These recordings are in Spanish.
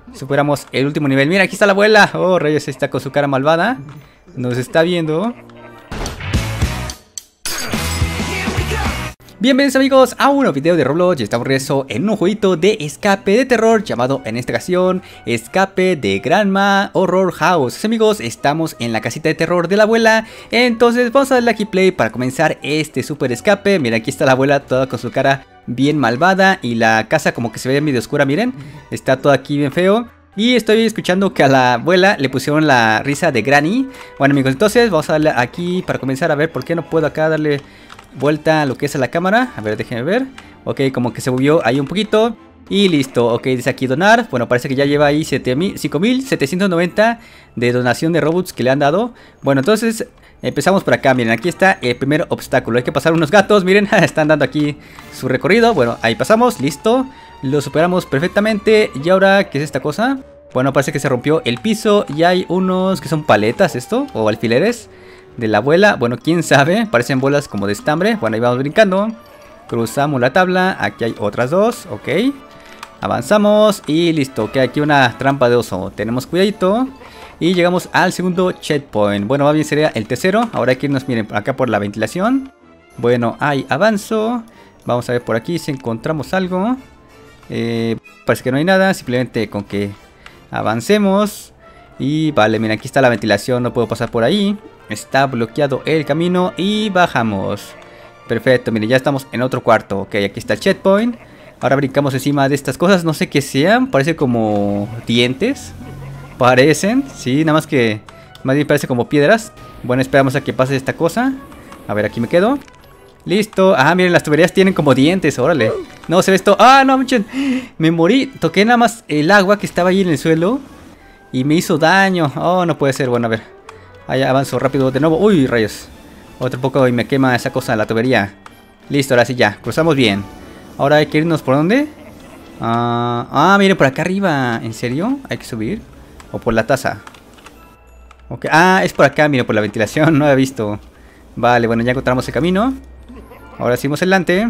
superamos el último nivel. Mira, aquí está la abuela. Oh, rayos, está con su cara malvada. Nos está viendo. Bienvenidos amigos a un nuevo video de Roblox. Estamos regreso en un jueguito de escape de terror llamado en esta ocasión Escape de Grandma Horror House. Sí, amigos, estamos en la casita de terror de la abuela. Entonces vamos a darle aquí play para comenzar este super escape. Mira, aquí está la abuela toda con su cara bien malvada y la casa como que se ve medio oscura, miren. Está todo aquí bien feo. Y estoy escuchando que a la abuela le pusieron la risa de Granny. Bueno amigos, entonces vamos a darle aquí para comenzar a ver por qué no puedo acá darle vuelta a lo que es a la cámara. A ver, déjenme ver. Ok, como que se movió ahí un poquito. Y listo, ok, dice aquí donar. Bueno, parece que ya lleva ahí 5.790 de donación de Robux que le han dado. Bueno, entonces empezamos por acá, miren, aquí está el primer obstáculo. Hay que pasar unos gatos, miren, están dando aquí su recorrido. Bueno, ahí pasamos, listo. Lo superamos perfectamente. Y ahora, ¿qué es esta cosa? Bueno, parece que se rompió el piso. Y hay unos que son paletas, esto, o alfileres de la abuela. Bueno, quién sabe, parecen bolas como de estambre. Bueno, ahí vamos brincando. Cruzamos la tabla, aquí hay otras dos, ok. Avanzamos y listo, que aquí una trampa de oso. Tenemos cuidadito. Y llegamos al segundo checkpoint. Bueno, más bien sería el tercero. Ahora hay que irnos, miren, acá por la ventilación. Bueno, ahí avanzo. Vamos a ver por aquí si encontramos algo. Parece que no hay nada, simplemente con que avancemos. Y vale, mira, aquí está la ventilación, no puedo pasar por ahí. Está bloqueado el camino y bajamos. Perfecto, miren, ya estamos en otro cuarto. Ok, aquí está el checkpoint. Ahora brincamos encima de estas cosas, no sé qué sean. Parece como dientes. Parecen, sí, nada más que más bien parece como piedras. Bueno, esperamos a que pase esta cosa. A ver, aquí me quedo. Listo. Ah, miren, las tuberías tienen como dientes, órale. No, se ve esto. Ah, no, manchen. Me morí, toqué nada más el agua que estaba ahí en el suelo y me hizo daño. Oh, no puede ser, bueno, a ver. Ahí avanzo rápido de nuevo. Uy, rayos. Otro poco y me quema esa cosa, la tubería. Listo, ahora sí ya, cruzamos bien. Ahora hay que irnos por dónde. Miren, por acá arriba. ¿En serio? ¿Hay que subir? ¿O por la taza? Ok, es por acá, miren, por la ventilación. No había visto. Vale, bueno, ya encontramos el camino. Ahora seguimos adelante.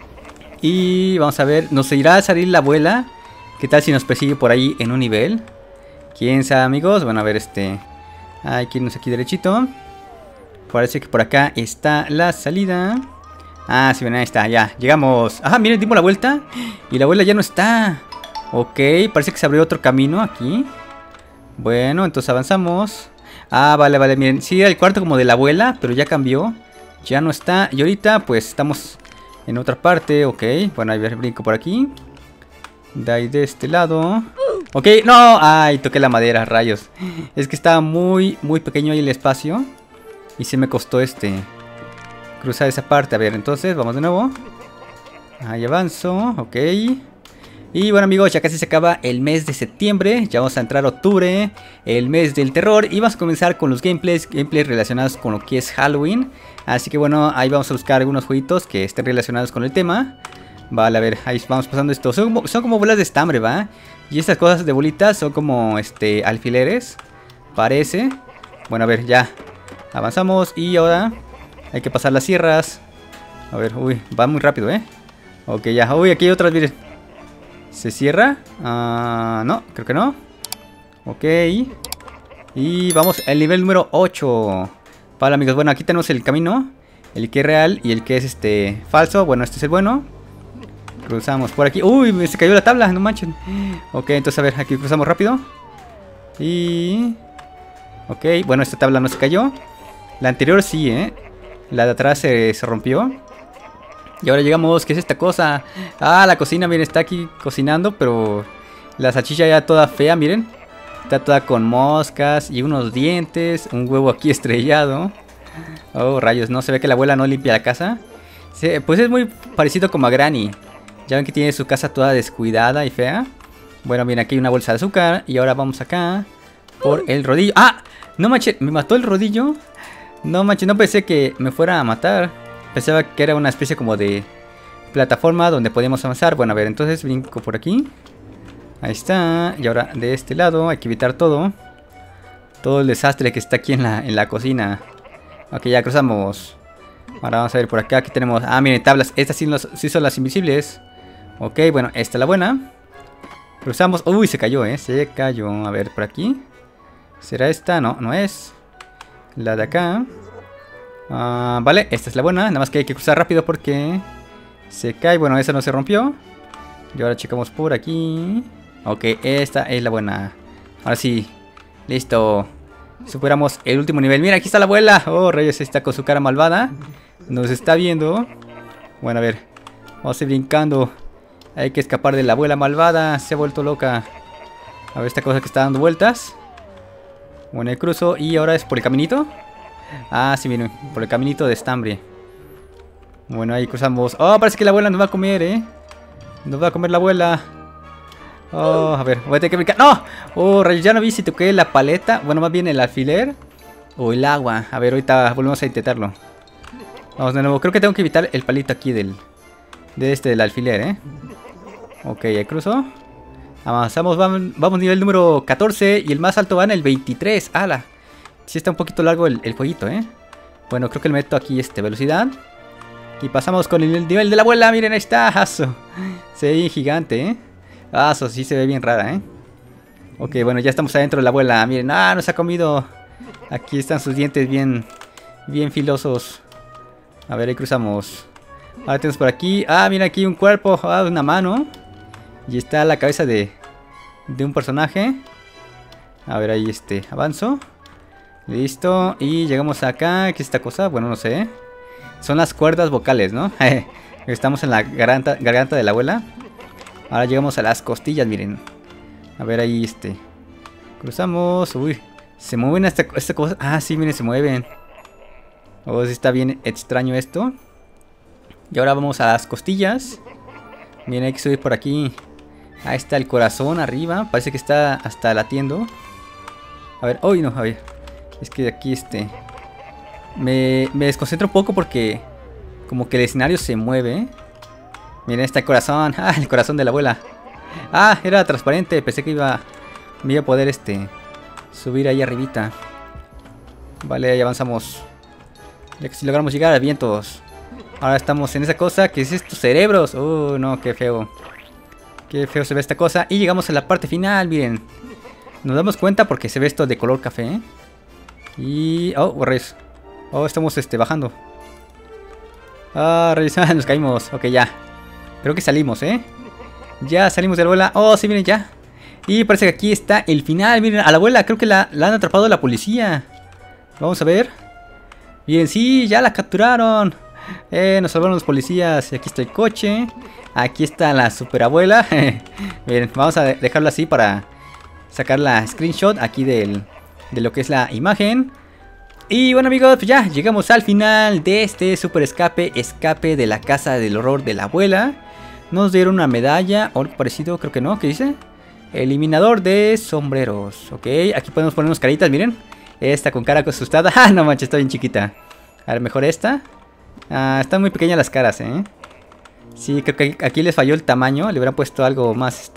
Y vamos a ver, ¿nos irá a salir la abuela? ¿Qué tal si nos persigue por ahí en un nivel? ¿Quién sabe, amigos? Bueno, a ver, hay que irnos aquí derechito. Parece que por acá está la salida. Ah, sí, ven, ahí está, ya, llegamos. Ah, miren, dimos la vuelta y la abuela ya no está. Ok, parece que se abrió otro camino aquí. Bueno, entonces avanzamos. Ah, vale, vale, miren, sí, era el cuarto como de la abuela, pero ya cambió. Ya no está, y ahorita pues estamos en otra parte, ok. Bueno, ahí brinco por aquí. De ahí de este lado. Ok, no, ay, toqué la madera, rayos. Es que estaba muy pequeño ahí el espacio y se me costó cruzar esa parte. A ver, entonces vamos de nuevo. Ahí avanzo, ok. Y bueno amigos, ya casi se acaba el mes de septiembre. Ya vamos a entrar a octubre, el mes del terror. Y vamos a comenzar con los gameplays relacionados con lo que es Halloween. Así que bueno, ahí vamos a buscar algunos jueguitos que estén relacionados con el tema. Vale, a ver, ahí vamos pasando esto. Son como bolas de estambre, ¿va? Y estas cosas de bolitas son como alfileres, parece. Bueno, a ver, ya avanzamos y ahora hay que pasar las sierras. A ver, uy, va muy rápido, Ok, ya, uy, aquí hay otras, miren. ¿Se cierra? No, creo que no. Ok. Y vamos al nivel número 8. Vale, amigos, bueno, aquí tenemos el camino. El que es real y el que es falso. Bueno, este es el bueno. Cruzamos por aquí. Uy, se cayó la tabla, no manchen. Ok, entonces a ver, aquí cruzamos rápido. Y... ok, bueno, esta tabla no se cayó. La anterior sí, la de atrás se rompió. Y ahora llegamos, ¿qué es esta cosa? Ah, la cocina, miren, está aquí cocinando, pero la salchicha ya toda fea, miren. Está toda con moscas y unos dientes, un huevo aquí estrellado. Oh, rayos, ¿no? Se ve que la abuela no limpia la casa. Sí, pues es muy parecido como a Granny. Ya ven que tiene su casa toda descuidada y fea. Bueno, miren, aquí hay una bolsa de azúcar. Y ahora vamos acá por el rodillo. ¡Ah! No manches, ¿me mató el rodillo? No manches, no pensé que me fuera a matar. Pensaba que era una especie como de plataforma donde podíamos avanzar. Bueno, a ver, entonces brinco por aquí. Ahí está. Y ahora de este lado hay que evitar todo. Todo el desastre que está aquí en la cocina. Ok, ya cruzamos. Ahora vamos a ver por acá. Aquí tenemos... ah, miren, tablas. Estas sí son las invisibles. Ok, bueno, esta es la buena. Cruzamos. Uy, se cayó, se cayó. A ver, por aquí. ¿Será esta? No, no es. La de acá. Vale, esta es la buena. Nada más que hay que cruzar rápido porque se cae. Bueno, esa no se rompió. Y ahora checamos por aquí. Ok, esta es la buena. Ahora sí. Listo. Superamos el último nivel. Mira, aquí está la abuela. Oh, rayos, está con su cara malvada. Nos está viendo. Bueno, a ver. Vamos a ir brincando. Hay que escapar de la abuela malvada. Se ha vuelto loca. A ver esta cosa que está dando vueltas. Bueno, el cruzo. Y ahora es por el caminito. Ah, sí, miren. Por el caminito de estambre. Bueno, ahí cruzamos. Oh, parece que la abuela nos va a comer, Nos va a comer la abuela. Oh, a ver, voy a tener que brincar. ¡No! Oh, rayos, ya no vi si toqué la paleta. Bueno, más bien el alfiler o el agua. A ver, ahorita volvemos a intentarlo. Vamos de nuevo. Creo que tengo que evitar el palito aquí del alfiler, Ok, ahí cruzo. Avanzamos, vamos nivel número 14. Y el más alto va en el 23. ¡Hala! Sí está un poquito largo el jueguito, Bueno, creo que le meto aquí velocidad. Y pasamos con el nivel de la abuela. Miren, ahí está. Aso. Se ve bien gigante, Aso, sí se ve bien rara, Ok, bueno, ya estamos adentro de la abuela. Miren, nos ha comido. Aquí están sus dientes bien filosos. A ver, ahí cruzamos. Ahora tenemos por aquí. Mira aquí un cuerpo. Una mano. Y está la cabeza de un personaje. A ver, ahí avanzo. Listo. Y llegamos acá. ¿Qué es esta cosa? Bueno, no sé. Son las cuerdas vocales, ¿no? Estamos en la garganta de la abuela. Ahora llegamos a las costillas, miren. A ver, ahí cruzamos. Uy, se mueven esta cosa. Sí, miren, se mueven. Oh, sí está bien extraño esto. Y ahora vamos a las costillas. Miren, hay que subir por aquí. Ahí está el corazón arriba. Parece que está hasta latiendo. A ver, uy, no, a ver. Es que aquí me desconcentro un poco porque como que el escenario se mueve. Miren, está el corazón. El corazón de la abuela. Era transparente. Pensé que me iba a poder subir ahí arribita. Vale, ahí avanzamos. Ya que si logramos llegar a vientos. Ahora estamos en esa cosa. ¿Qué es esto? Cerebros. No, qué feo. Qué feo se ve esta cosa. Y llegamos a la parte final, miren. Nos damos cuenta porque se ve esto de color café. Y... rayos. Estamos bajando. Rayos, nos caímos. Ok, ya. Creo que salimos, Ya salimos de la abuela. Sí, miren, ya. Y parece que aquí está el final. Miren, a la abuela creo que la han atrapado la policía. Vamos a ver. Bien, sí, ya la capturaron. Nos salvaron los policías. Y aquí está el coche. Aquí está la superabuela. Miren, vamos a dejarlo así para sacar la screenshot aquí de lo que es la imagen. Y bueno, amigos, pues ya llegamos al final de este super escape de la casa del horror de la abuela. Nos dieron una medalla o algo parecido, creo que no. ¿Qué dice? Eliminador de sombreros. Ok, aquí podemos ponernos caritas, miren. Esta con cara asustada. No manches, está bien chiquita. A ver, mejor esta. Están muy pequeñas las caras, Sí, creo que aquí les falló el tamaño. Le hubieran puesto algo más,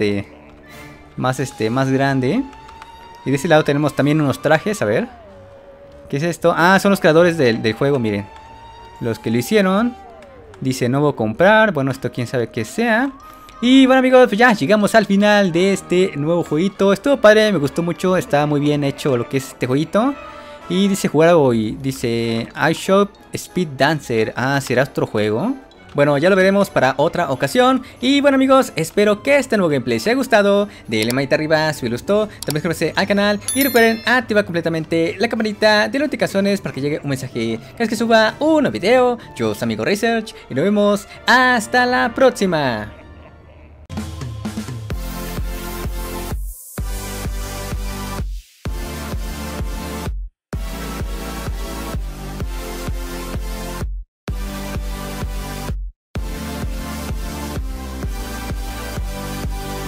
más grande. Y de ese lado tenemos también unos trajes, a ver. ¿Qué es esto? Son los creadores del juego, miren. Los que lo hicieron. Dice nuevo comprar. Bueno, esto quién sabe qué sea. Y bueno, amigos, pues ya llegamos al final de este nuevo jueguito. Estuvo padre, me gustó mucho. Está muy bien hecho lo que es este jueguito. Y dice jugar hoy. Dice iShop Speed Dancer. ¿Será otro juego? Bueno, ya lo veremos para otra ocasión. Y bueno, amigos, espero que este nuevo gameplay les haya gustado. Denle manita arriba si les gustó. También suscríbanse al canal. Y recuerden activar completamente la campanita de notificaciones para que llegue un mensaje cada vez que suba un nuevo video. Yo soy Amigo Research y nos vemos hasta la próxima.